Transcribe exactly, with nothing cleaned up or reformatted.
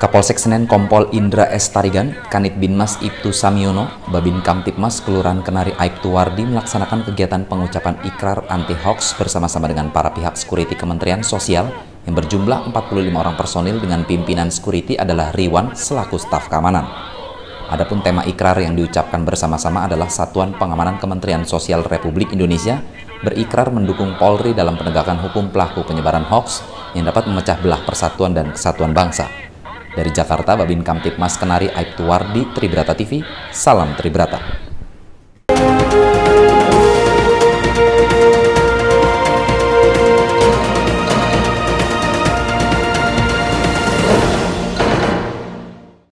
Kapolsek Senen Kompol Indra S. Tarigan, Kanit Binmas Ibtu Samiono, Babin Kamtipmas Kelurahan Kenari Aibtu Wardi melaksanakan kegiatan pengucapan ikrar anti-hoax bersama-sama dengan para pihak security Kementerian Sosial yang berjumlah empat puluh lima orang personil dengan pimpinan security adalah Riwan selaku staf keamanan. Adapun tema ikrar yang diucapkan bersama-sama adalah Satuan Pengamanan Kementerian Sosial Republik Indonesia berikrar mendukung Polri dalam penegakan hukum pelaku penyebaran hoax yang dapat memecah belah persatuan dan kesatuan bangsa. Dari Jakarta, Babin Kamtipmas Kenari Aibtu Wardi, Tribrata T V, salam Tribrata.